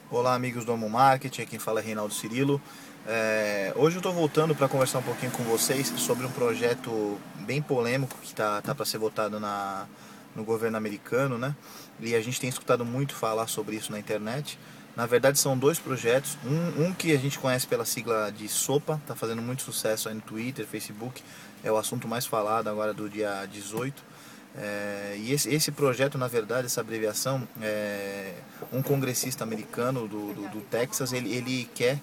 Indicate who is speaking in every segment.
Speaker 1: Olá, amigos do Amo Marketing, quem fala é Reinaldo Cirilo. Hoje eu estou voltando para conversar um pouquinho com vocês sobre um projeto bem polêmico que tá para ser votado no governo americano, né? E a gente tem escutado muito falar sobre isso na internet. Na verdade, são dois projetos. Um que a gente conhece pela sigla de SOPA, está fazendo muito sucesso aí no Twitter, Facebook, é o assunto mais falado agora do dia 18. E esse projeto, na verdade, essa abreviação, um congressista americano do Texas, ele quer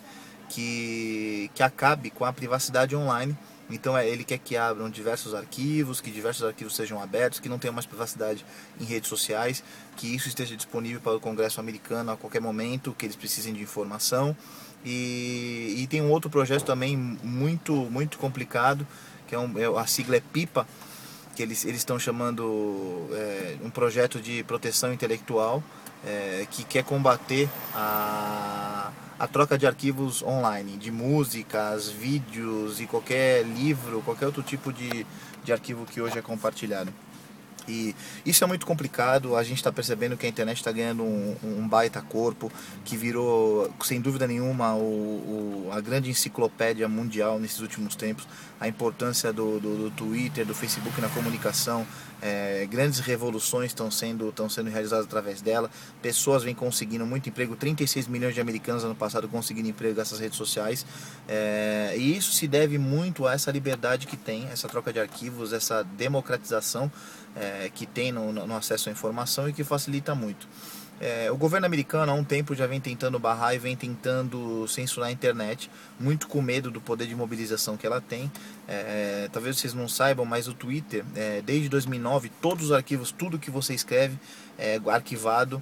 Speaker 1: que acabe com a privacidade online. Então ele quer que abram diversos arquivos, que diversos arquivos sejam abertos, que não tenha mais privacidade em redes sociais, que isso esteja disponível para o Congresso americano a qualquer momento, que eles precisem de informação. E tem um outro projeto também muito complicado, que a sigla é PIPA, que eles estão chamando um projeto de proteção intelectual, que quer combater a troca de arquivos online, de músicas, vídeos e qualquer livro, qualquer outro tipo de arquivo que hoje é compartilhado. E isso é muito complicado, a gente está percebendo que a internet está ganhando um baita corpo, que virou, sem dúvida nenhuma, a grande enciclopédia mundial nesses últimos tempos. A importância do Twitter, do Facebook na comunicação, grandes revoluções estão sendo realizadas através dela. Pessoas vêm conseguindo muito emprego, 36 milhões de americanos ano passado conseguindo emprego nessas redes sociais. E isso se deve muito a essa liberdade que tem, essa troca de arquivos, essa democratização que tem no acesso à informação e que facilita muito. O governo americano há um tempo já vem tentando barrar e vem tentando censurar a internet, muito com medo do poder de mobilização que ela tem. Talvez vocês não saibam, mas o Twitter, desde 2009, todos os arquivos, tudo que você escreve é arquivado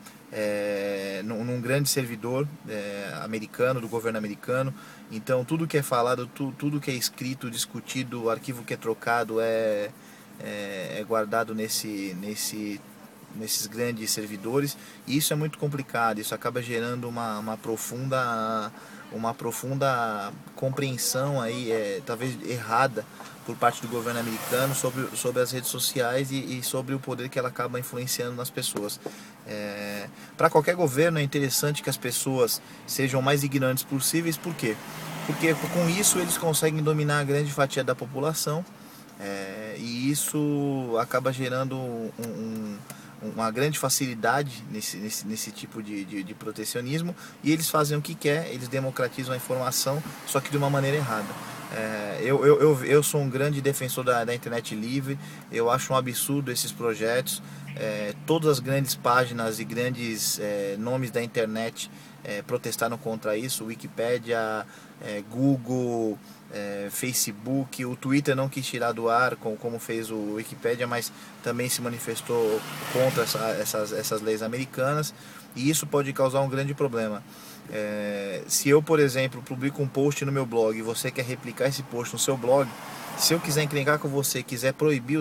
Speaker 1: num grande servidor americano, do governo americano. Então tudo que é falado, tudo que é escrito, discutido, o arquivo que é trocado é guardado nesses grandes servidores, e isso é muito complicado. Isso acaba gerando uma profunda compreensão aí, talvez errada, por parte do governo americano sobre as redes sociais e sobre o poder que ela acaba influenciando nas pessoas. Para qualquer governo é interessante que as pessoas sejam mais ignorantes possíveis. Por quê? Porque com isso eles conseguem dominar a grande fatia da população, e isso acaba gerando uma grande facilidade nesse tipo de protecionismo, e eles fazem o que quer, eles democratizam a informação, só que de uma maneira errada. Eu sou um grande defensor da internet livre, eu acho um absurdo esses projetos. Todas as grandes páginas e grandes nomes da internet protestaram contra isso, Wikipédia, Google, Facebook. O Twitter não quis tirar do ar como fez o Wikipédia, mas também se manifestou contra essas leis americanas, e isso pode causar um grande problema. Se eu, por exemplo, publico um post no meu blog e você quer replicar esse post no seu blog, se eu quiser encrencar com você, quiser proibir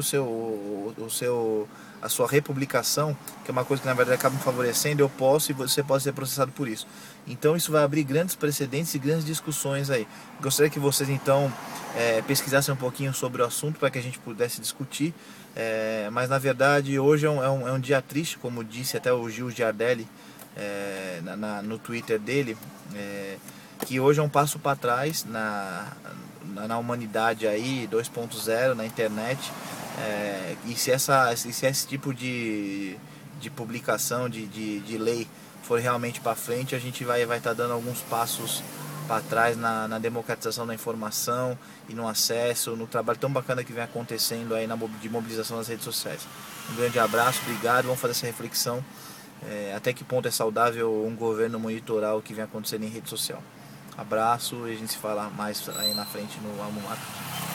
Speaker 1: a sua republicação, que é uma coisa que na verdade acaba me favorecendo, eu posso, e você pode ser processado por isso. Então isso vai abrir grandes precedentes e grandes discussões aí. Gostaria que vocês então pesquisassem um pouquinho sobre o assunto para que a gente pudesse discutir. Mas na verdade hoje é um dia triste, como disse até o Gil Giardelli no Twitter dele, que hoje é um passo para trás na humanidade aí, 2.0 na internet. E se esse tipo de publicação de lei for realmente para frente, a gente vai estar dando alguns passos para trás na democratização da informação e no acesso, no trabalho tão bacana que vem acontecendo aí de mobilização nas redes sociais. Um grande abraço, obrigado, vamos fazer essa reflexão. Até que ponto é saudável um governo monitorar o que vem acontecendo em rede social. Abraço, e a gente se fala mais aí na frente no Amo Marketing.